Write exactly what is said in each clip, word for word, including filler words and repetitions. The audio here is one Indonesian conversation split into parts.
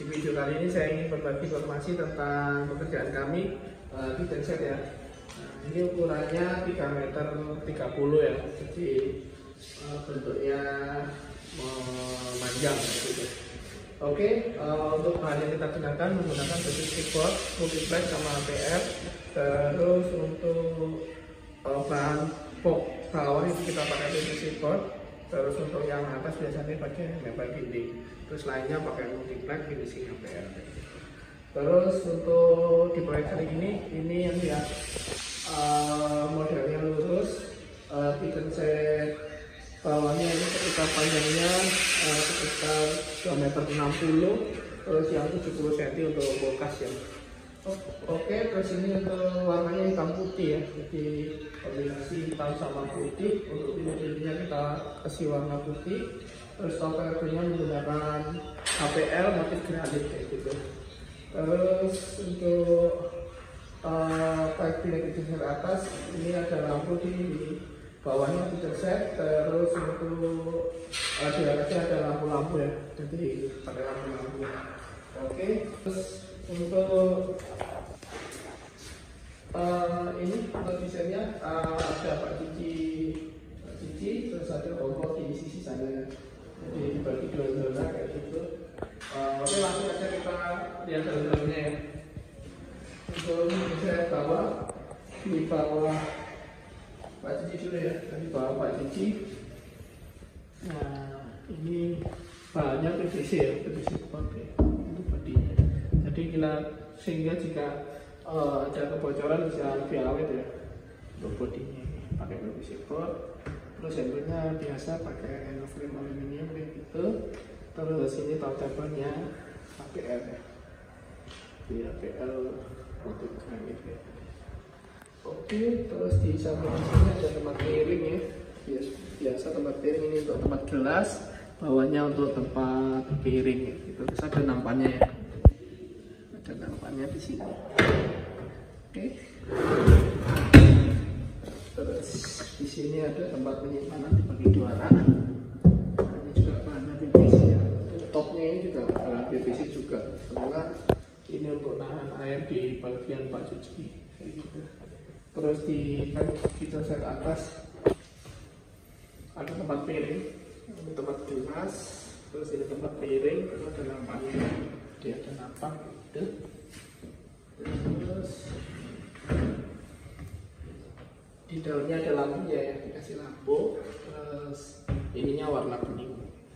Di video kali ini saya ingin berbagi informasi tentang pekerjaan kami uh, di genset ya. Nah, ini ukurannya tiga meter tiga puluh ya, jadi uh, bentuknya memanjang gitu. Oke, uh, untuk bahan yang kita gunakan menggunakan besi keyboard, multiplex sama A P R. Terus untuk uh, bahan box bawah itu kita pakai P V C board. Terus untuk yang atas biasanya pakai metal dinding. Terus lainnya pakai multiplex finishing A P R. Terus untuk di proyek kali ini, ini yang dia uh, modelnya lurus, uh, di genset bawahnya ini sekitar panjangnya uh, sekitar dua meter enam puluh, terus yang tujuh puluh sentimeter untuk kulkas ya. Oh, Oke, terus ini untuk warnanya hitam putih ya, jadi kombinasi hitam sama putih. Untuk pintu-pintunya kita kasih warna putih. Terus towernya menggunakan H P L motif granit kayak gitu. Terus untuk uh, piping di genset atas ini ada lampu di bawahnya di genset. Terus untuk uh, di atasnya ada lampu-lampu ya, jadi pakai lampu-lampu. Oke, terus untuk uh, ini untuk desainnya uh, ada Pak Cici, Pak Cici, terus ada kompor di sisi sana, jadi dibagi dua zona kayak gitu. Uh, oke, langsung aja kita lihat dalam-dalamnya ya. Untuk saya bawah di bawah Pak Cici dulu ya, di bawah Pak Cici. Nah, ini bahannya P V C ya, P V C board ya, untuk bodinya. Jadi kita sehingga jika uh, ada kebocoran bisa lebih awet ya. Untuk bodinya ini pakai P V C board. Terus handle-nya biasa pakai frame aluminium kayak gitu. Terus ini top-tapernya A P R ya. Di A P R untuk granit ya. Oke, terus di samping sini ada tempat piring ya. Biasa tempat piring ini untuk tempat gelas, bawahnya untuk tempat piring ya. Gitu. Terus ada nampannya ya. Ada nampannya di sini. Oke. Terus di sini ada tempat penyimpanan dibagi dua rak. Ini juga bahannya P V C ya. Topnya ini juga bahan P V C juga. Karena ini untuk nahan air di bagian Pak Cuci. Gitu. Terus di di genset atas ada tempat piring, ini tempat gelas, terus ini tempat piring, terus ada nampannya, dia ada nampan gitu. Terus di dalamnya ada lampunya ya, dikasih lampu. Terus ininya warna kuning.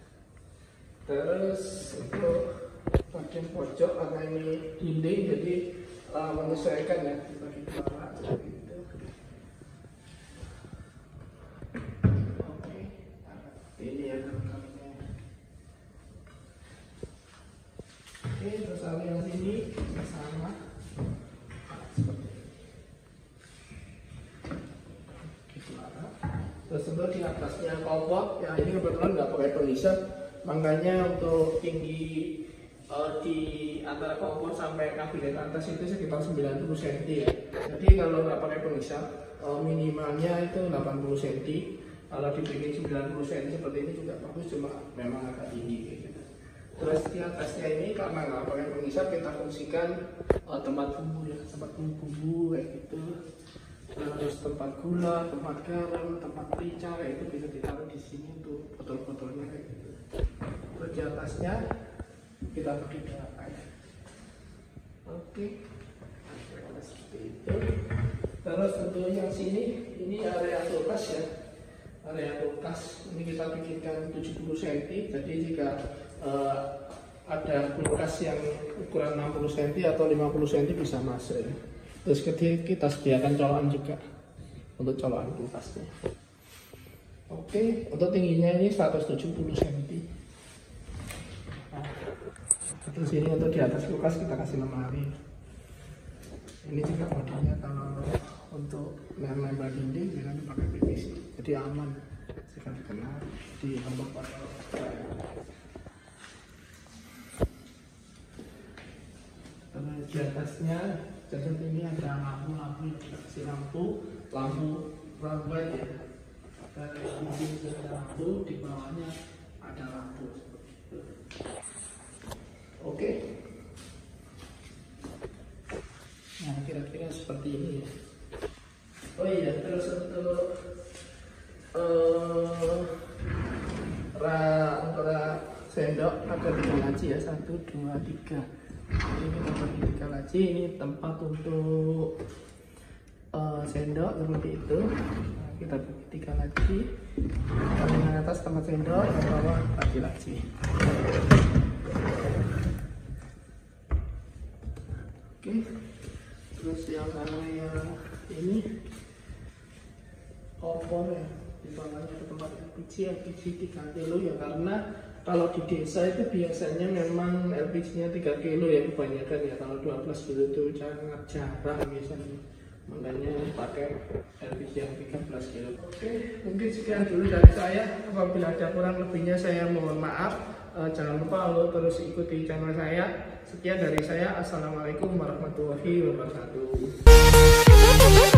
Terus untuk bagian pojok karena ini dinding, jadi uh, menyesuaikan ya di bagian bawah gitu. Oke, ini ya dalamnya. Oke, terus yang sini sama. Terus untuk di atasnya kompor, ya ini kebetulan nggak pakai pengisap, makanya untuk tinggi uh, di antara kompor sampai kabinet atas itu sekitar sembilan puluh sentimeter ya. Jadi kalau nggak pakai pengisap, uh, minimalnya itu delapan puluh sentimeter. Kalau dibikin sembilan puluh sentimeter seperti ini juga bagus, cuma memang agak tinggi gitu. Terus di atasnya ini karena nggak pakai pengisap, kita fungsikan uh, tempat bumbu ya, tempat bumbu kayak gitu. Terus tempat gula, tempat garam, tempat merica itu bisa ditaruh di sini untuk botol-botolnya kayak gitu. Terus di atasnya kita pakai dua ya. Oke, seperti itu. Terus untuk yang sini ini area kulkas ya, area kulkas ini kita bikinkan tujuh puluh sentimeter. Jadi jika uh, ada kulkas yang ukuran enam puluh sentimeter atau lima puluh sentimeter bisa masuk ya. Terus kita sediakan colokan juga untuk colokan kulkasnya. Oke, untuk tingginya ini seratus tujuh puluh sentimeter. Nah, terus ini untuk di atas kulkas kita kasih lemari. Ini juga bodinya kalau untuk lem-lem dinding bisa dipakai P V C, jadi aman jika kena di lembab atau di atasnya. Jadi ini ada lampu-lampu, dikasih lampu, lampu run light ya. Dan di sini ada lampu, di bawahnya ada lampu. Oke. kira-kira seperti ini ya. Oh iya, terus untuk uh, ra, ra sendok ada tiga laci ya, satu dua tiga. Ini kita bagi tiga laci. Ini tempat untuk uh, sendok seperti itu. Nah, kita bagi tiga laci. Yang atas tempat sendok, yang bawah lagi laci. Oke. Terus yang mana yang ini opor ya, di bawahnya ada tempat L P G, L P G tiga kilo ya, karena kalau di desa itu biasanya memang L P G nya tiga kilo ya kebanyakan ya, kalau dua belas kilo itu sangat jarang biasanya, makanya pakai L P G yang tiga belas kilo. Oke, mungkin sekian dulu dari saya. Apabila ada kurang lebihnya saya mohon maaf. Uh, jangan lupa lo terus ikuti channel saya. Sekian dari saya. Assalamualaikum warahmatullahi wabarakatuh.